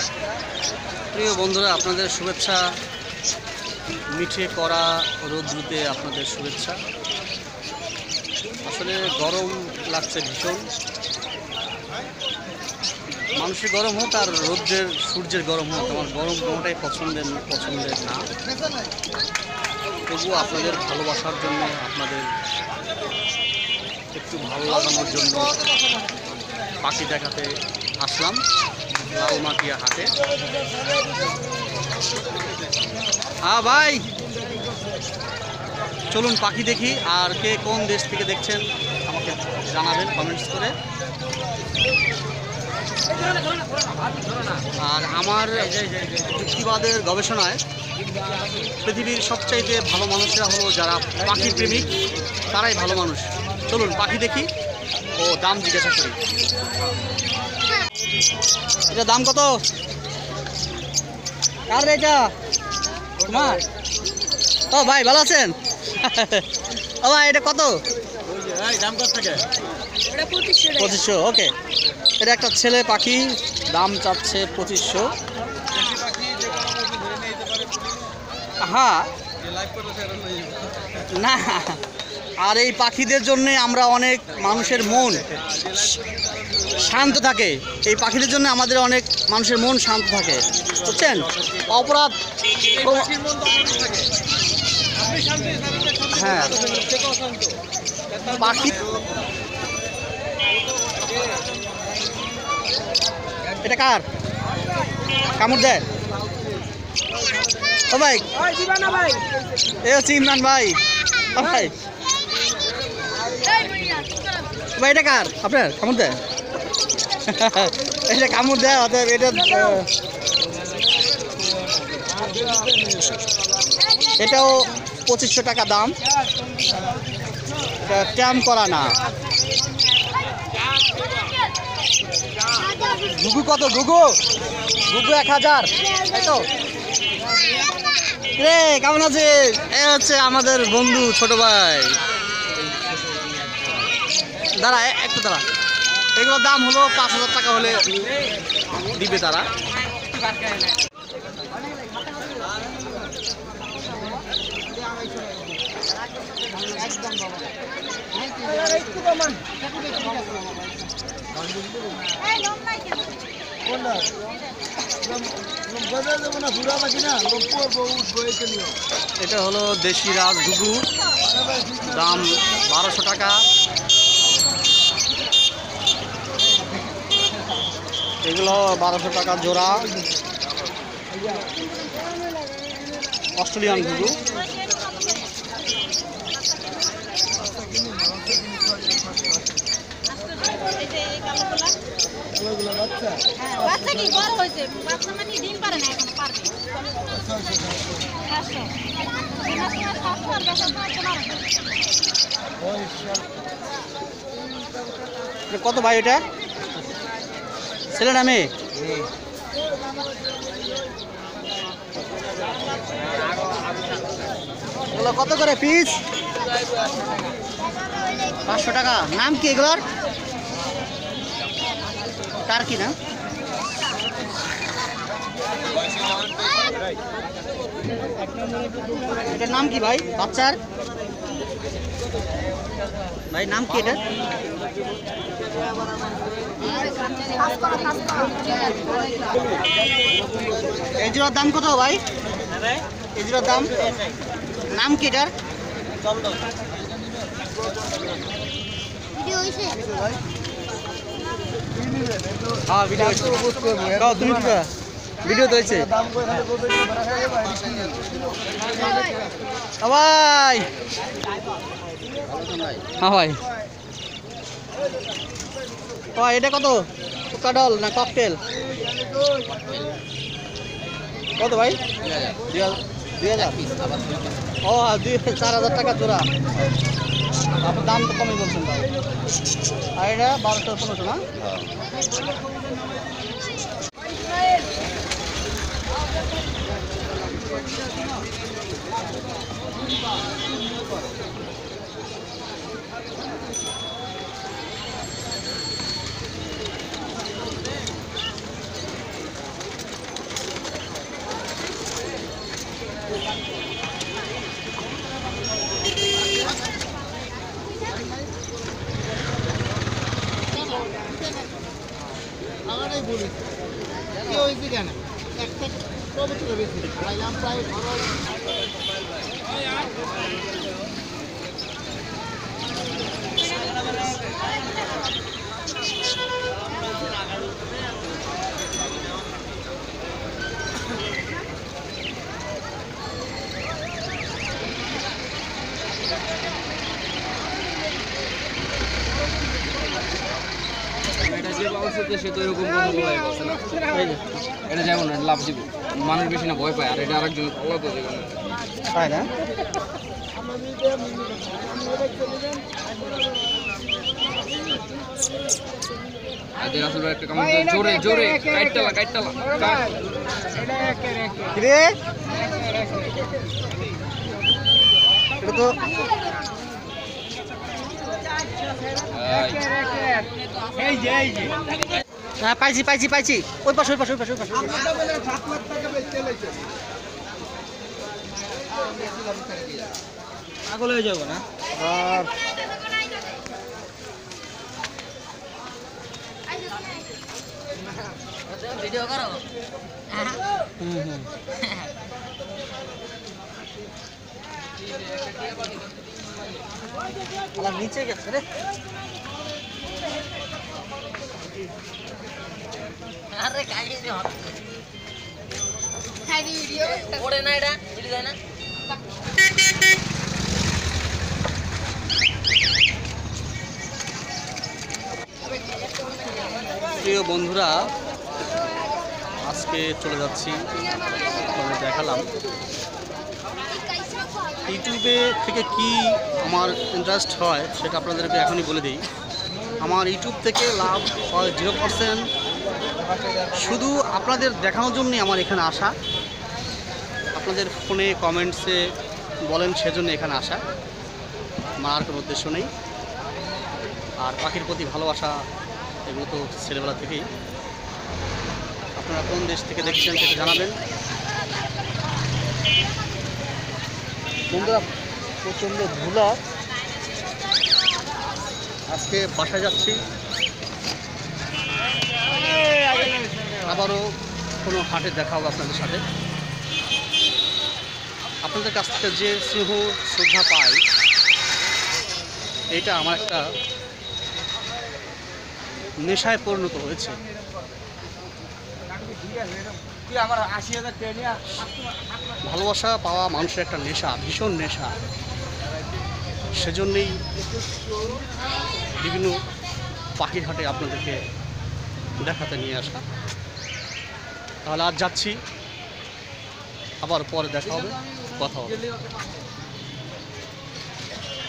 প্রিয় বন্ধুরা, আপনাদের শুভেচ্ছা। মিঠে করা রৌদ্রুতে আপনাদের শুভেচ্ছা। আসলে গরম লাগছে ভীষণ। মানুষের গরম হোক আর সূর্যের গরম হোক, আমার গরম কোনোটাই পছন্দের না। তবুও আপনাদের ভালোবাসার জন্য, আপনাদের একটু ভালো লাগানোর জন্য পাখি দেখাতে আসলাম লালমাটিয়া হাটে। হ্যাঁ ভাই, চলুন পাখি দেখি। আর কে কোন দেশ থেকে দেখছেন আমাকে জানাবেন কমেন্টস করে। আর আমার যুক্তিবাদের গবেষণায় পৃথিবীর সবচাইতে ভালো মানুষরা হলো যারা পাখি প্রেমিক, তারাই ভালো মানুষ। চলুন পাখি দেখি ও দাম জিজ্ঞাসা করি। এটা দাম কত? কার এটা? তোমার? ও ভাই, ভালো আছেন? ও ভাই, এটা কত? দাম কত থাকে? 2500। ওকে, এটা একটা ছেলে পাখি, দাম চাচ্ছে 2500। হ্যাঁ না, আর এই পাখিদের জন্য আমরা অনেক মানুষের মন শান্ত থাকে। এই পাখিদের জন্য আমাদের অনেক মানুষের মন শান্ত থাকে, বুঝছেন? অপরাধ হ্যাঁ, পাখি এটা কার? কামড় দেয়? ও ভাই, এ হচ্ছে ইমরান ভাই। ও ভাই, ভাই এটা কার? আপনার? কামড় দেয়? এটা কামড় দেয় অতএব এটা এটাও 2500 টাকা দাম। এটা ট্যাম করা না। ঘুঘু কত? ঘুঘু 1000। তাই তো রে, কেমন আছে? এ হচ্ছে আমাদের বন্ধু ছোট ভাই। দাঁড়া একটু দাঁড়া। এগুলোর দাম হলো 5000 টাকা হলে দিবে তারা। এটা হলো দেশি রাজ ঘুঘু, দাম 1200 টাকা। এগুলো 1200 টাকা জোড়া। অস্ট্রেলিয়ান ঘুঘু। কত ভাই এটা? ছেলে না মেয়ে? এগুলো কত করে পিস? 500 টাকা। নাম কি এগুলোর? কার কি নাম? এটার নাম কি ভাই? বাচ্চার ভাই নাম কি এটা? এই জোড়ার দাম কত ভাই? এই জোড়ার দাম নাম কি এটার? হ্যাঁ ভিডিও তুমি কি ভিডিও তো হয়েছে ভাই। হ্যাঁ ভাই, এটা কত? কাডল না ককটেল? কত ভাই? 2000। ও 4000 টাকা জোড়া। আপনার দাম তো কমই বলছেন ভাই। আর এটা 1200-1500 না? সে তো এরকম কথা বলাই বলছে না, এটা যেমন লাভ দিব মানুষ বেশি না ভয় পায়, আর এটা আরেকজন আলাদা জীবন তাই না? আসলে একটা কেমন জোরে জোরে কাইটালা কাইটালা রে এটা তো হ্যাঁ পাইছি পাইছি পাইছি ওই পাশে ওই পাশে ওই পাশে ওই পাশে পাগল হয়ে যাবো না। আর ভিডিও করো নিচে গেছে রে আরে খাইয়ে দিও খাই দি ভিডিও ওড়ে না এটা ভিডিও যায় না প্রিয় বন্ধুরা আজকে চলে যাচ্ছি দেখালাম ইউটিউবে থেকে কি আমার ইন্টারেস্ট হয় সেটা আপনাদেরকে এখনই বলে দিই। আমার ইউটিউব থেকে লাভ হয় 0%, শুধু আপনাদের দেখানোর জন্যই আমার এখানে আসা, আপনাদের ফোনে কমেন্টসে বলেন সেজন্য এখানে আসা, আমার আর কোনো উদ্দেশ্য নেই। আর পাখির প্রতি ভালোবাসা এগুলো তো ছেলেবেলা থেকেই। আপনারা কোন দেশ থেকে দেখছেন সেটা জানাবেন। বন্ধুরা প্রচণ্ড ধুলা, আজকে বাসায় যাচ্ছি, আবারও কোনো হাটে দেখা হবে আপনাদের সাথে। আপনাদের কাছ থেকে যে স্নেহ শ্রদ্ধা পাই এটা আমার একটা নেশায় পরিণত হয়েছে। ভালোবাসা পাওয়া মানুষের একটা নেশা, ভীষণ নেশা। সেজন্যই বিভিন্ন পাখির হাটে আপনাদেরকে দেখাতে নিয়ে আসা। তাহলে আজ যাচ্ছি, আবার পরে দেখা হবে, কথা হবে।